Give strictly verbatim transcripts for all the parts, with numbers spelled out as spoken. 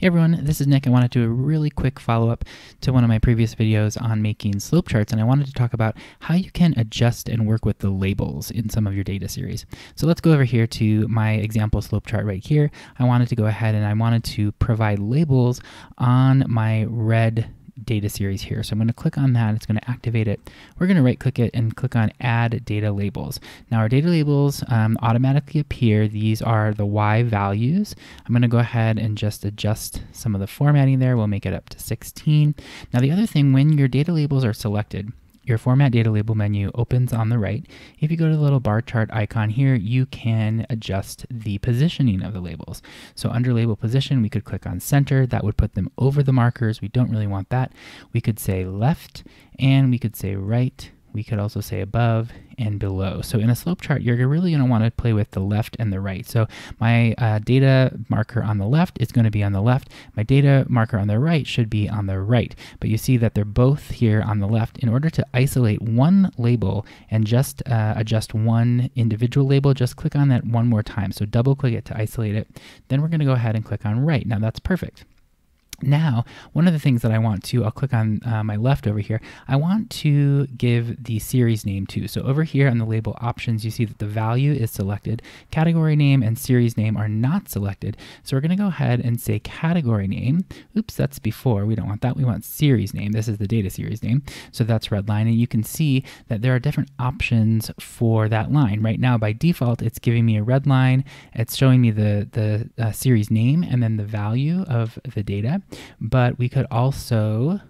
Hey everyone, this is Nick. I wanted to do a really quick follow-up to one of my previous videos on making slope charts, and I wanted to talk about how you can adjust and work with the labels in some of your data series. So let's go over here to my example slope chart right here. I wanted to go ahead and I wanted to provide labels on my red data series here. So I'm going to click on that. It's going to activate it. We're going to right click it and click on add data labels. Now our data labels um, automatically appear. These are the Y values. I'm going to go ahead and just adjust some of the formatting there. We'll make it up to sixteen. Now the other thing, when your data labels are selected, your Format Data Label menu opens on the right. If you go to the little bar chart icon here, you can adjust the positioning of the labels. So under Label Position, we could click on Center. That would put them over the markers. We don't really want that. We could say Left, and we could say Right. We could also say above and below. So in a slope chart, you're really going to want to play with the left and the right. So my uh, data marker on the left is going to be on the left. My data marker on the right should be on the right. But you see that they're both here on the left. In order to isolate one label and just uh, adjust one individual label, just click on that one more time. So double click it to isolate it. Then we're going to go ahead and click on right. Now that's perfect. Now, one of the things that I want to, I'll click on uh, my left over here, I want to give the series name too. So over here on the label options, you see that the value is selected. Category name and series name are not selected. So we're going to go ahead and say category name. Oops, that's before. We don't want that. We want series name. This is the data series name. So that's red line. And you can see that there are different options for that line. Right now, by default, it's giving me a red line. It's showing me the, the uh, series name and then the value of the data. But we could also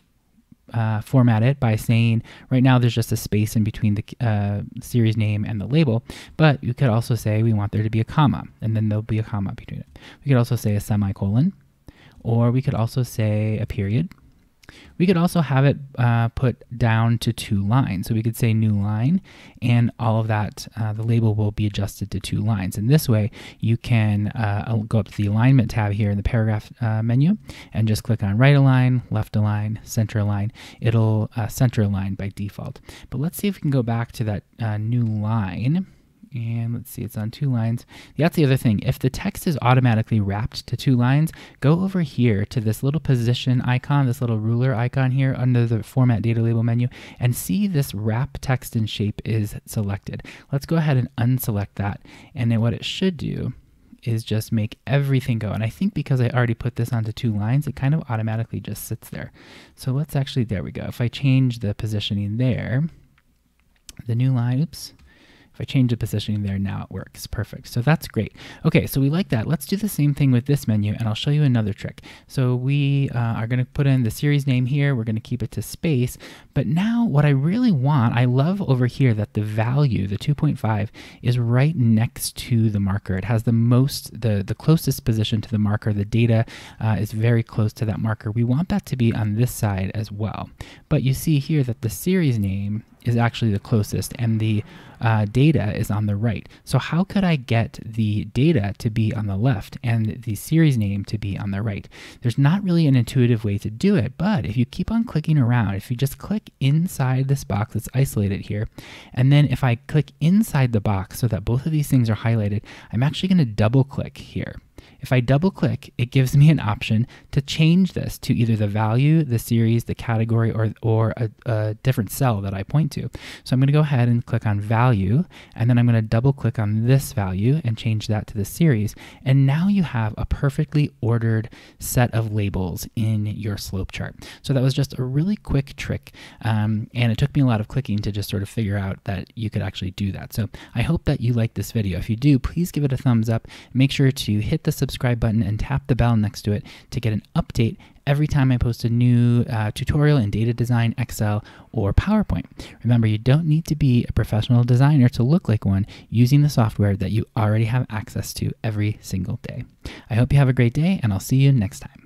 uh, format it by saying, right now there's just a space in between the uh, series name and the label, but you could also say we want there to be a comma, and then there'll be a comma between it. We could also say a semicolon, or we could also say a period. We could also have it uh, put down to two lines. So we could say new line, and all of that, uh, the label will be adjusted to two lines. And this way you can uh, go up to the alignment tab here in the paragraph uh, menu and just click on right align, left align, center align. It'll uh, center align by default. But let's see if we can go back to that uh, new line. And let's see, it's on two lines. That's the other thing. If the text is automatically wrapped to two lines, go over here to this little position icon, this little ruler icon here under the Format Data Label menu, and see this wrap text and shape is selected. Let's go ahead and unselect that. And then what it should do is just make everything go. And I think because I already put this onto two lines, it kind of automatically just sits there. So let's actually, there we go. If I change the positioning there, the new line, oops. If I change the positioning there, now it works. Perfect. So that's great. Okay, so we like that. Let's do the same thing with this menu, and I'll show you another trick. So we uh, are going to put in the series name here. We're going to keep it to space. But now what I really want, I love over here that the value, the two point five, is right next to the marker. It has the most, the, the closest position to the marker. The data uh, is very close to that marker. We want that to be on this side as well. But you see here that the series name is actually the closest, and the uh, data is on the right. So how could I get the data to be on the left and the series name to be on the right? There's not really an intuitive way to do it, but if you keep on clicking around, if you just click inside this box that's isolated here, and then if I click inside the box so that both of these things are highlighted, I'm actually going to double click here. If I double click, it gives me an option to change this to either the value, the series, the category, or, or a, a different cell that I point to. So I'm going to go ahead and click on value, and then I'm going to double click on this value and change that to the series. And now you have a perfectly ordered set of labels in your slope chart. So that was just a really quick trick, um, and it took me a lot of clicking to just sort of figure out that you could actually do that. So I hope that you liked this video. If you do, please give it a thumbs up. Make sure to hit the subscribe button and tap the bell next to it to get an update every time I post a new uh, tutorial in data design, Excel, or PowerPoint. Remember, you don't need to be a professional designer to look like one using the software that you already have access to every single day. I hope you have a great day, and I'll see you next time.